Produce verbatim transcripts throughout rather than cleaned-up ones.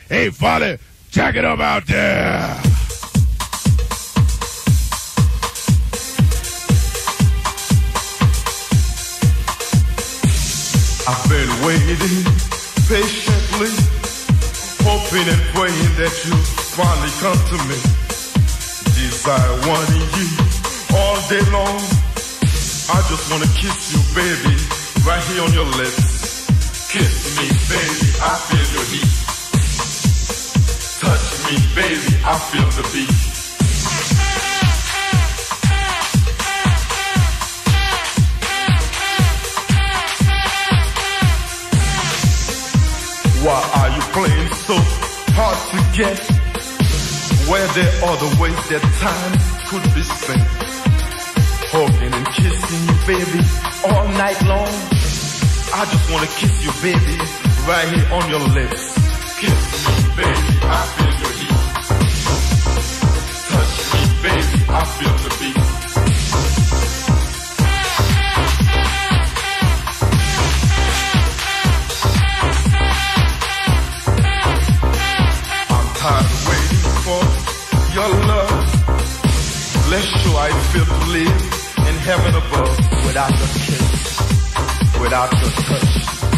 Hey, Father, jack it up out there. I've been waiting patiently, hoping and praying that you finally come to me. Desire wanting you all day long. I just want to kiss you, baby, right here on your lips. Kiss me, baby, I feel your heat. Touch me, baby, I feel the beat. Why are you playing so hard to get? Where there are the ways that time could be spent. Hugging and kissing you, baby, all night long. I just wanna kiss you, baby, right here on your lips. Kiss me, baby, I feel your heat. Touch me, baby, I feel the beat. Tired of waiting for your love. Let's show how it feels to live in heaven above without your kiss, without your touch.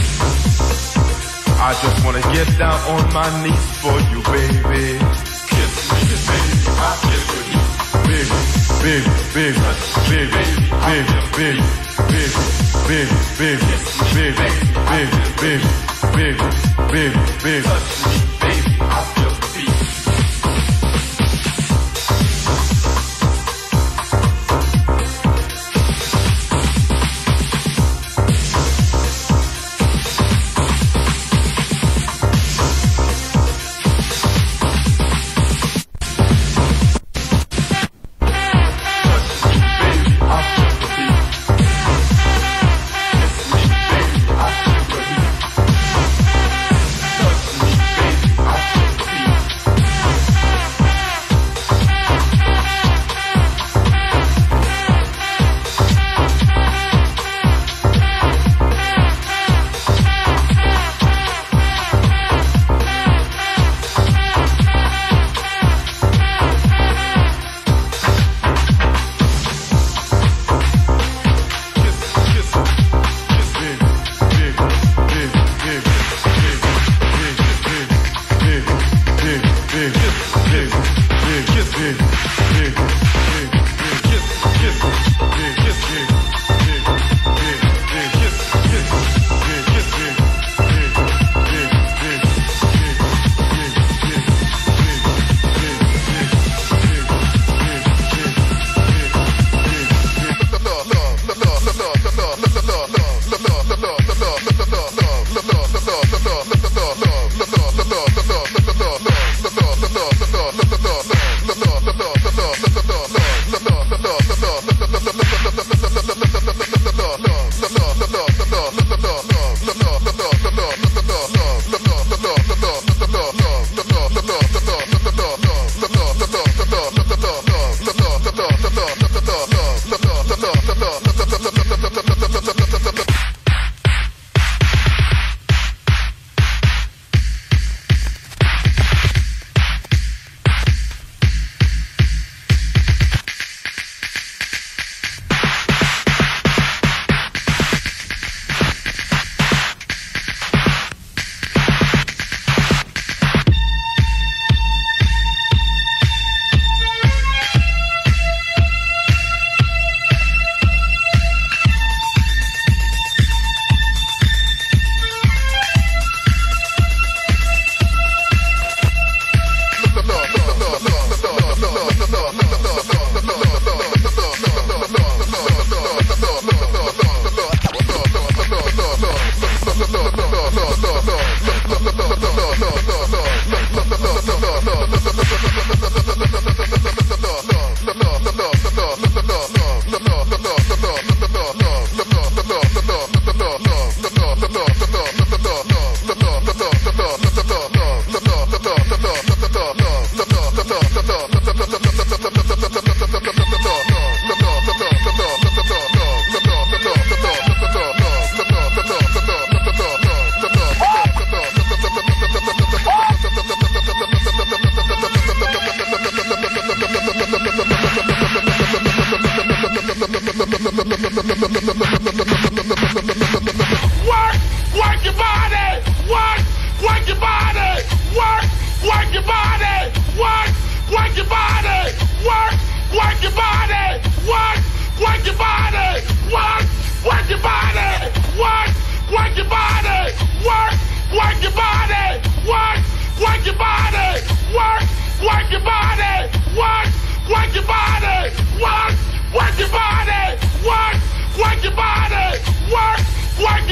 I just wanna get down on my knees for you, baby. Kiss me, baby, I feel your heat. Baby, baby, baby, baby, baby, baby, baby, baby, baby, baby, baby, baby, baby. Touch me, baby, I feel the beat. Touch me, baby,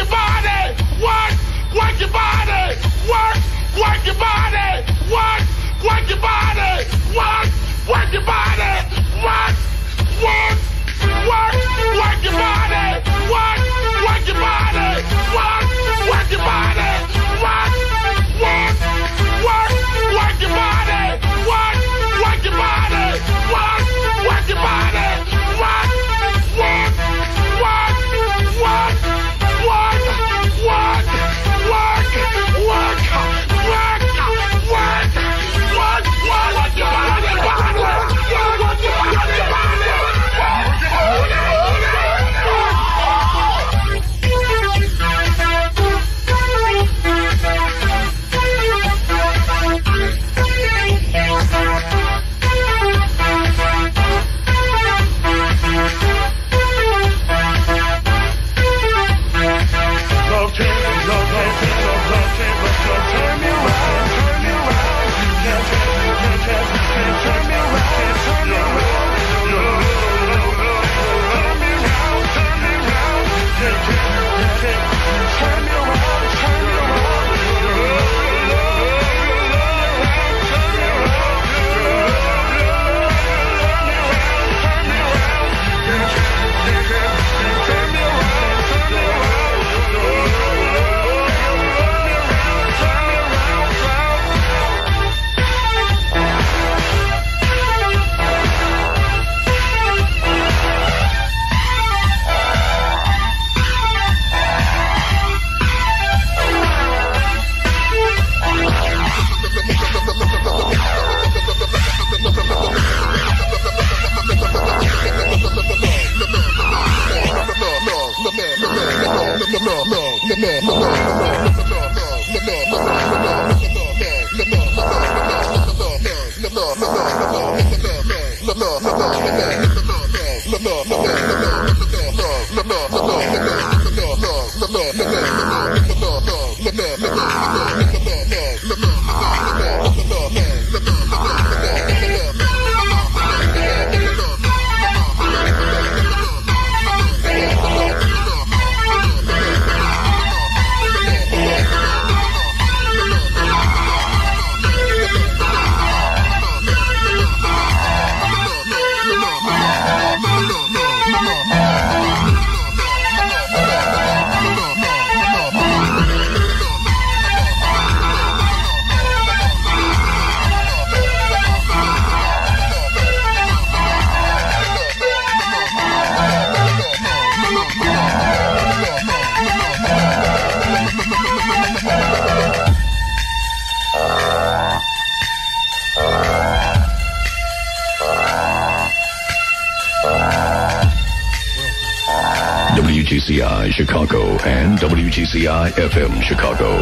your body. Work, work your body. Work, work your body. Work, work your body. Work, work your body. Work, work, work, work your body. Work, work your body. Work, work your body. Work, work, work, work your body. Work, work your body. Work, work your body. Work, work, work, work, work, work, work, work, work, work, work, work your body, body. Work your body, body. W G C I Chicago and W G C I F M Chicago.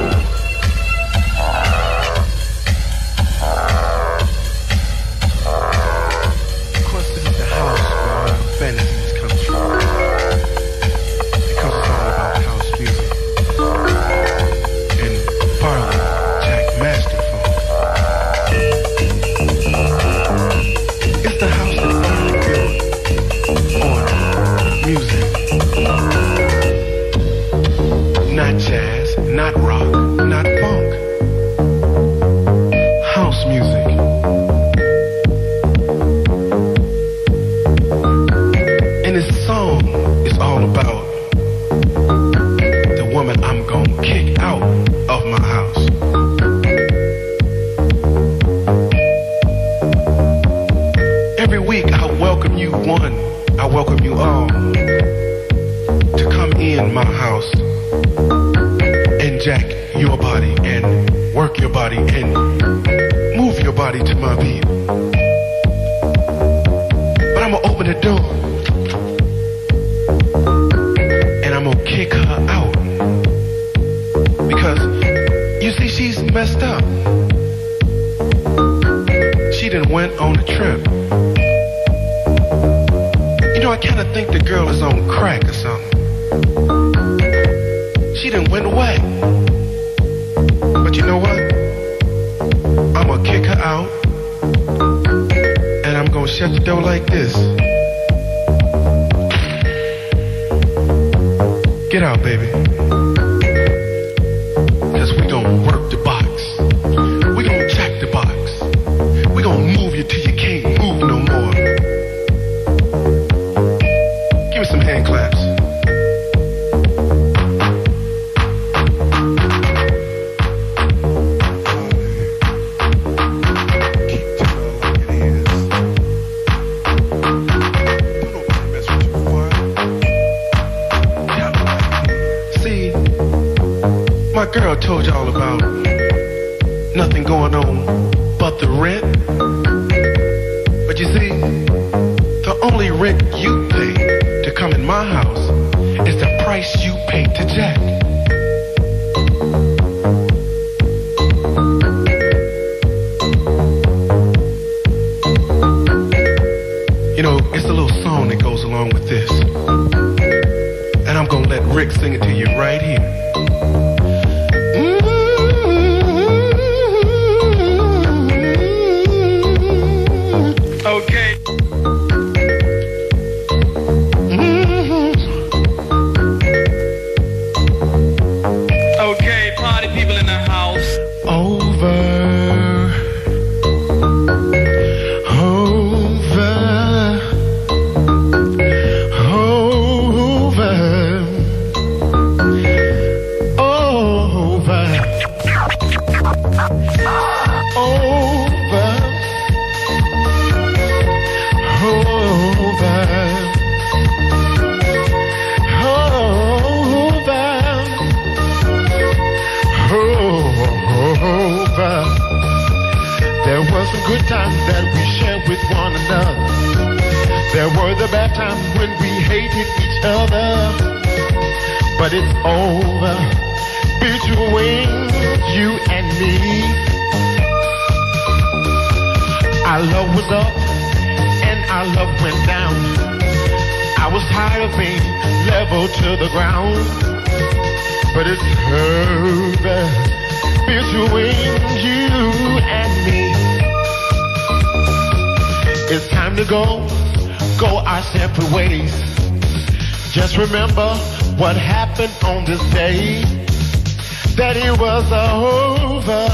Get out, baby. I told y'all about nothing going on but the rent. But you see, the only rent you pay to come in my house is the price you pay to Jack. You know, it's a little song that goes along with this. And I'm gonna let Rick sing it to you right here. Okay. Okay, party people in the house. Over. Over. Over. Over. Over. There were some good times that we shared with one another. There were the bad times when we hated each other. But it's over between you and me. Our love was up and our love went down. I was tired of being level to the ground. But it's over between you and me. It's time to go, go our separate ways. Just remember what happened on this day. That it was over.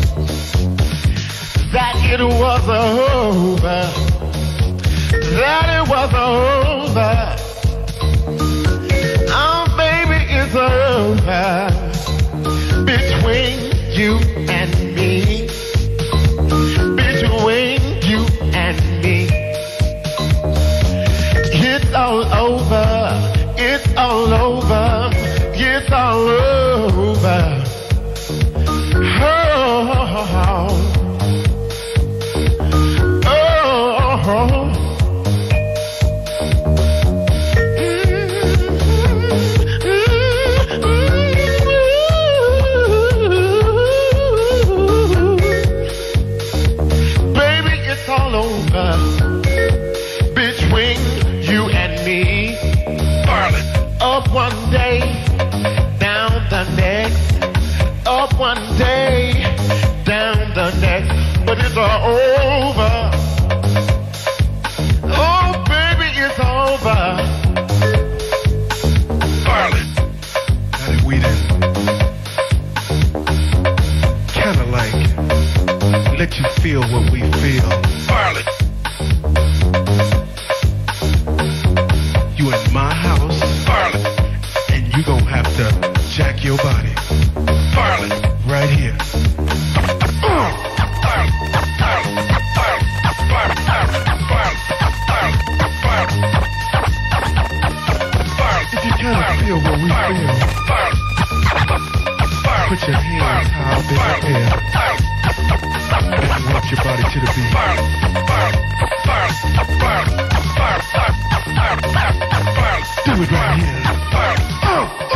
That it was over. That it was over. Oh, baby, it's over between you and me, between you and me. It's all over, it's all over, it's all over. Oh, oh, oh. Between you and me. Up one day, down the next. Up one day, down the next. But it's all over. Oh, baby, it's over. Darling. Now that we done kinda like let you feel what we feel. Darling. You in my house, Darling. And you gon' have to jack your body, Darling. Right here. If you kinda feel what we feel, put your hands high up in the air and rock your body to the beat. Do it right here. Oh, oh.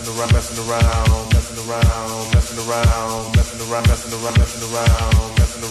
messing around, messing around, messing around, messing around, messing around, messing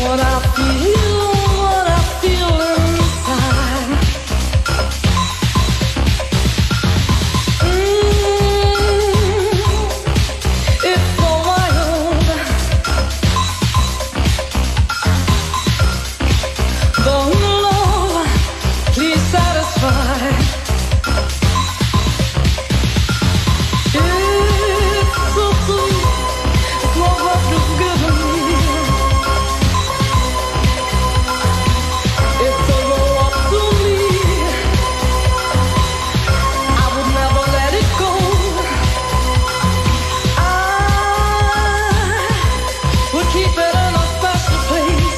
what I feel, what I feel inside. Mm, it's so wild. The love, please satisfy. It's so sweet, it's love that you've given me. It's a roll up to me. I would never let it go. I would keep it in a special place.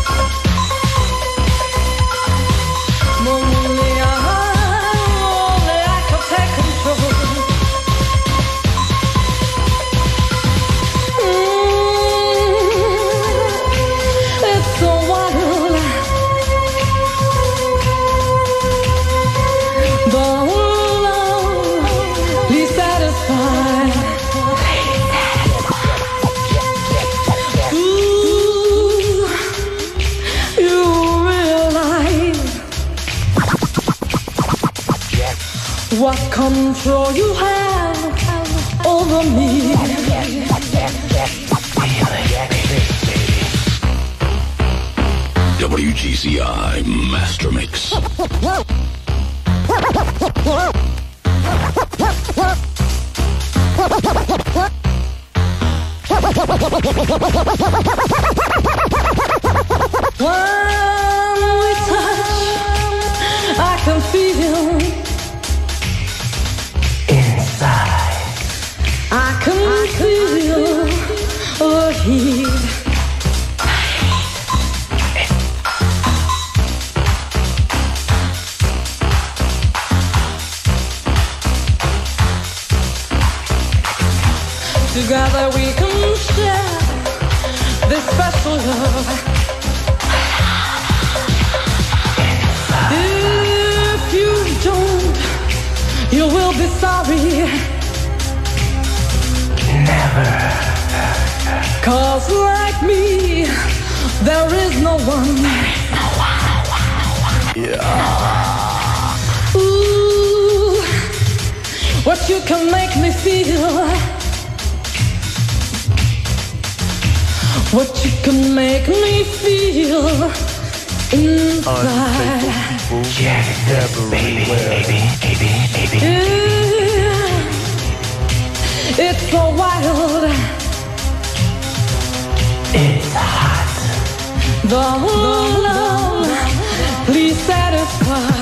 Only I, only I can take control. Mm, it's so wild. The love, please satisfy. Ooh, you realize what control you have over me. W G C I Master Mix. When we touch, I can feel inside. I can feel the heat. Together we can share this special love. If you don't, you will be sorry. Never. Cause like me, there is no one. Yeah. Ooh, what you can make me feel. What you can make me feel inside. Yes, baby, baby, baby, baby. Yeah. It's so wild. It's hot. The love, please satisfy.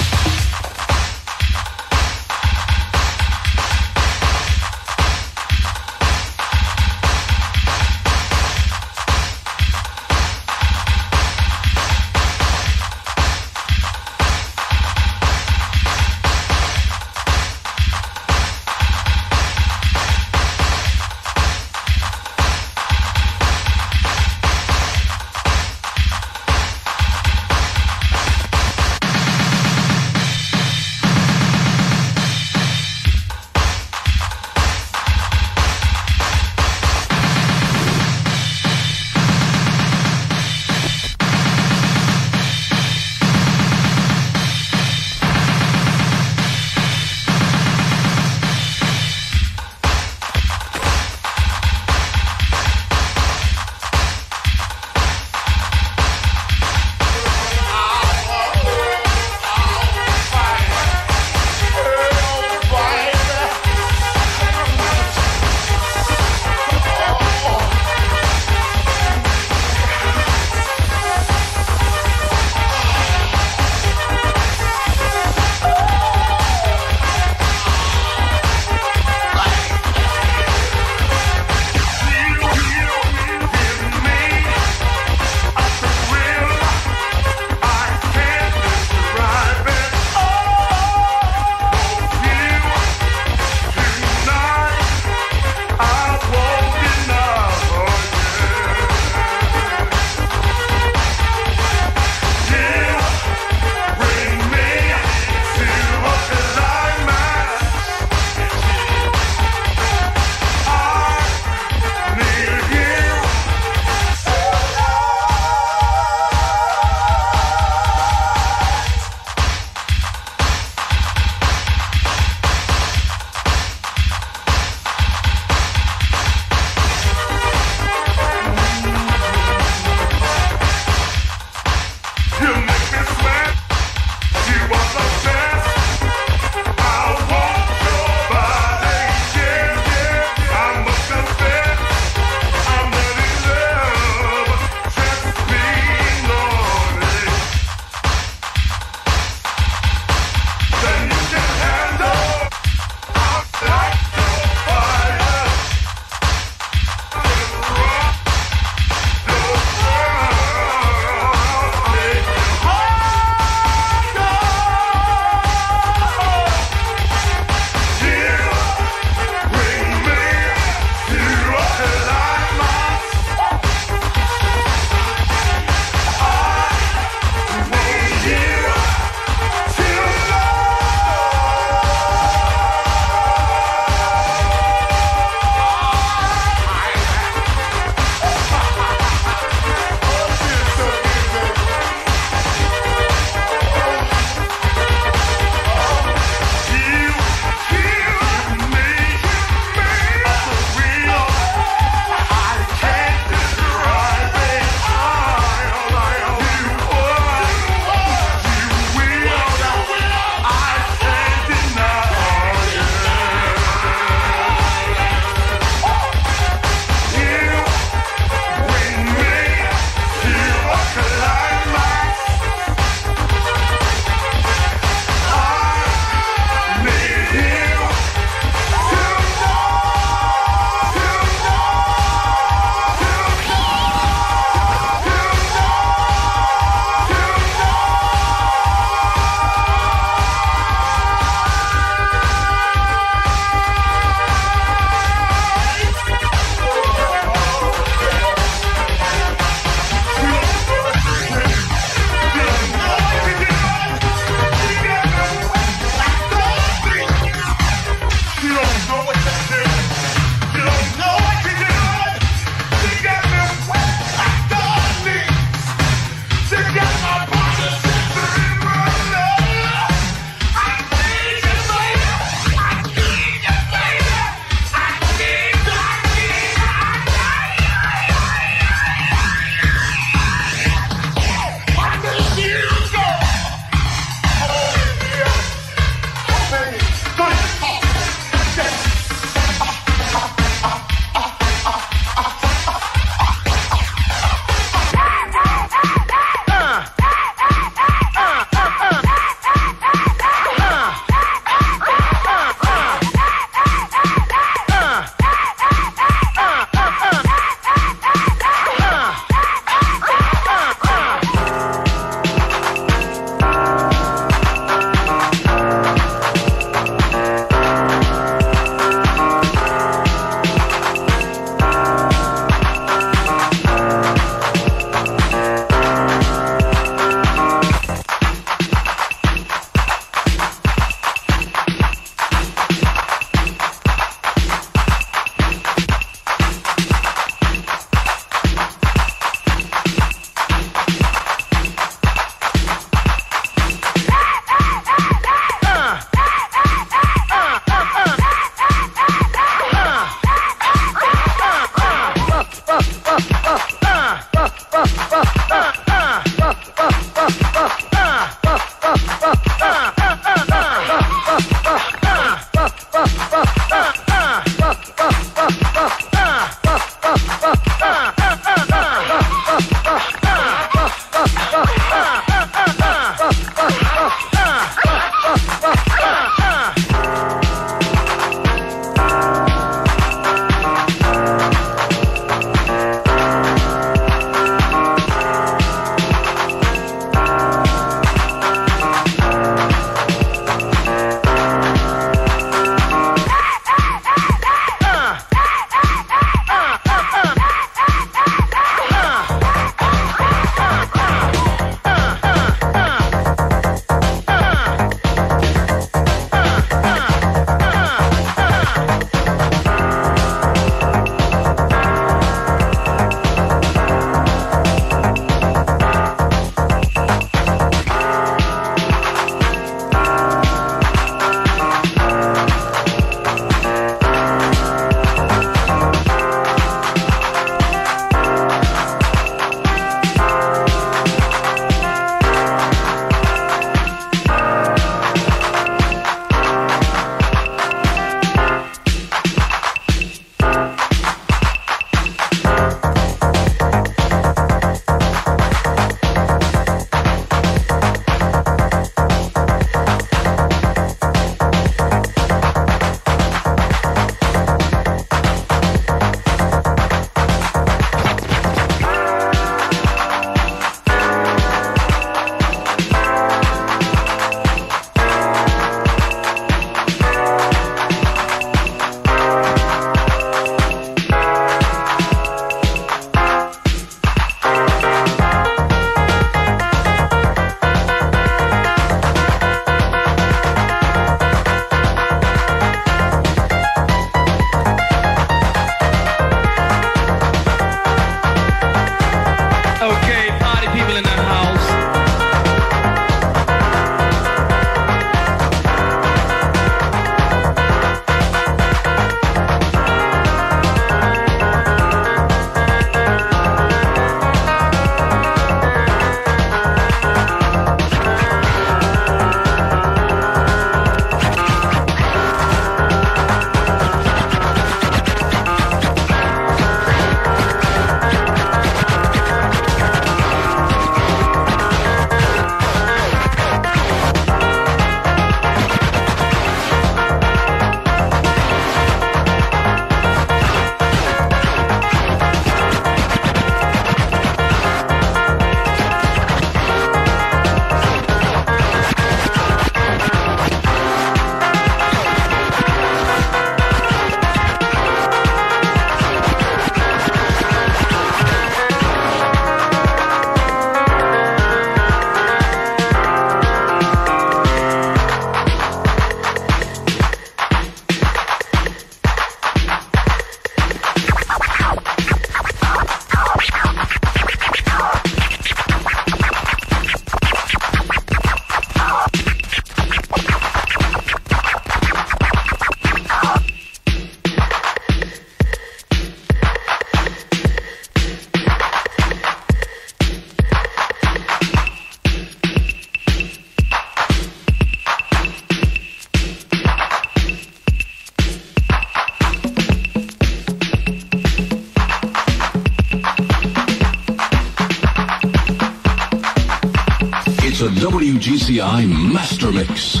It's a W G C I Master Mix.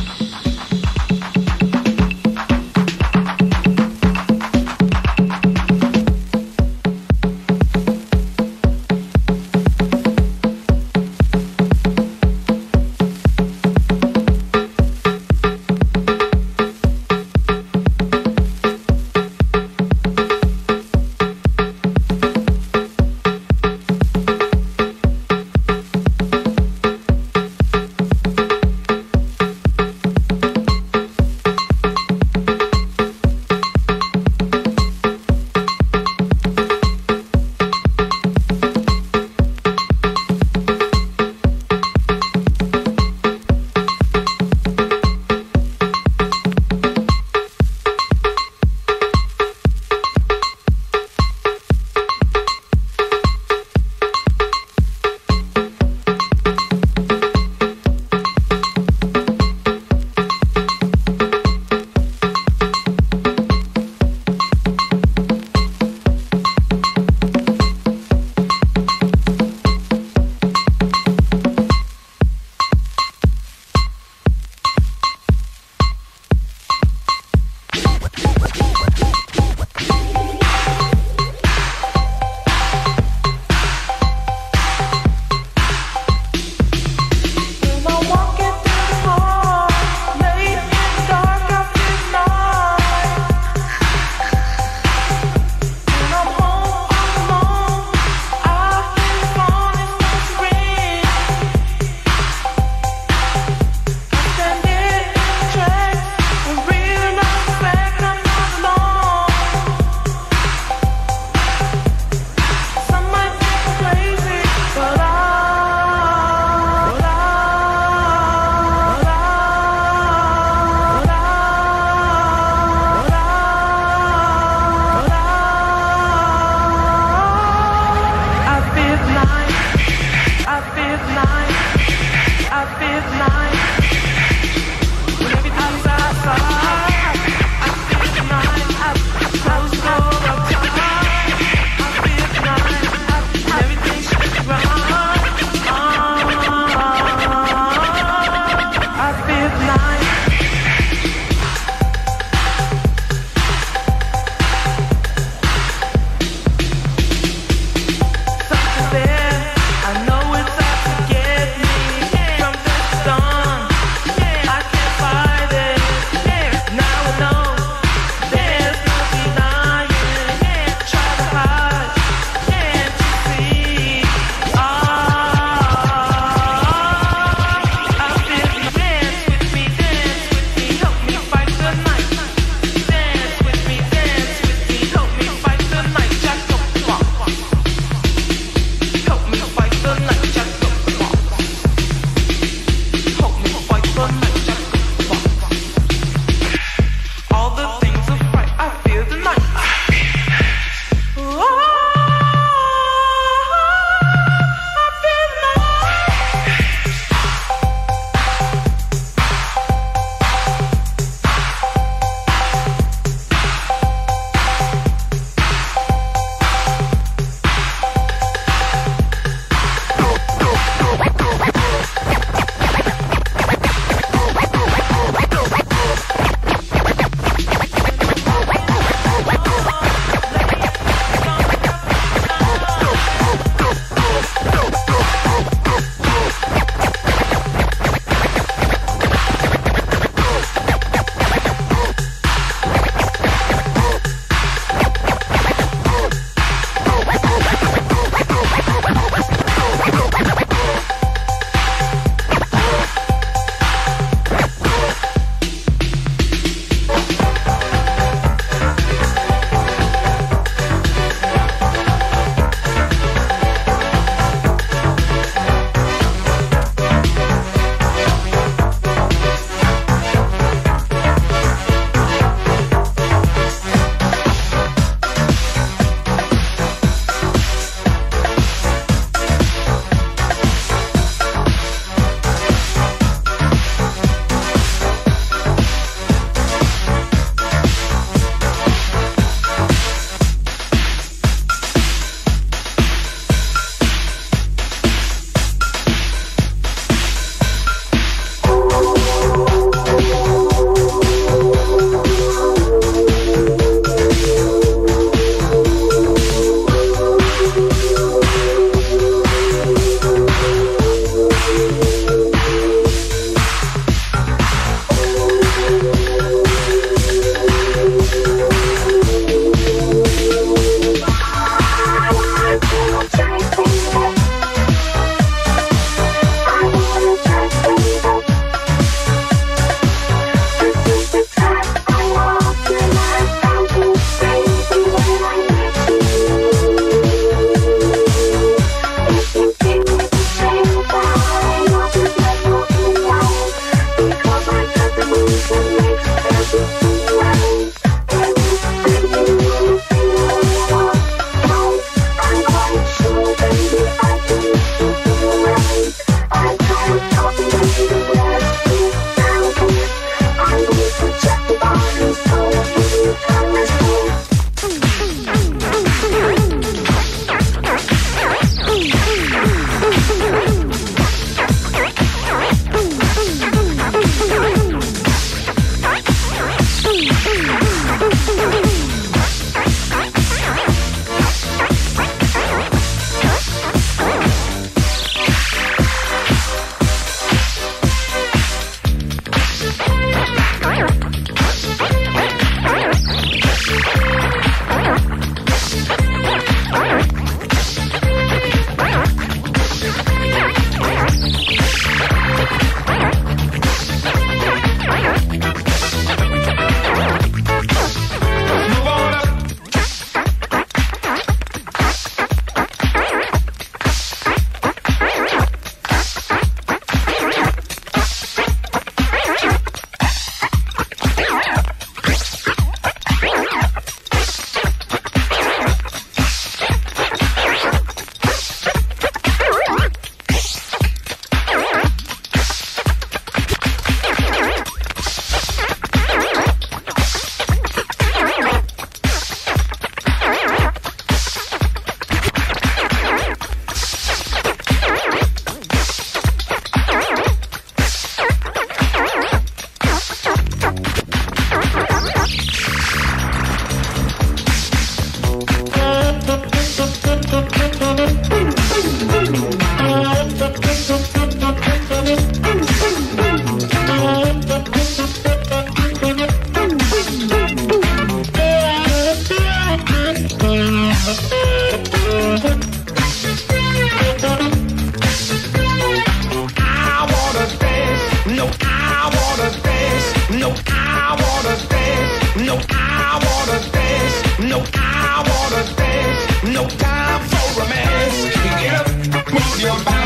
No, I wanna dance. No, I wanna dance. No, I wanna dance. No time for romance. Get up, move your body.